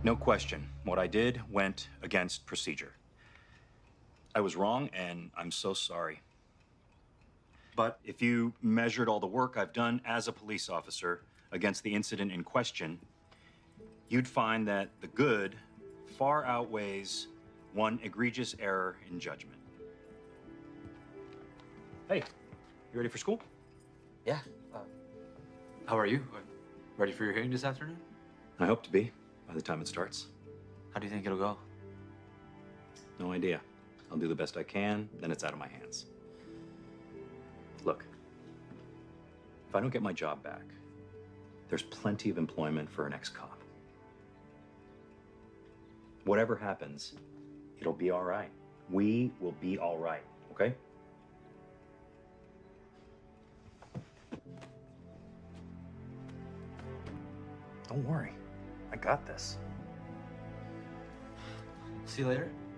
No question. What I did went against procedure. I was wrong, and I'm so sorry. But if you measured all the work I've done as a police officer against the incident in question, you'd find that the good far outweighs one egregious error in judgment. Hey, you ready for school? Yeah. How are you? Ready for your hearing this afternoon? I hope to be by the time it starts. How do you think it'll go? No idea. I'll do the best I can, then it's out of my hands. Look, if I don't get my job back, there's plenty of employment for an ex-cop. Whatever happens, it'll be all right. We will be all right, okay? Don't worry. I got this. See you later.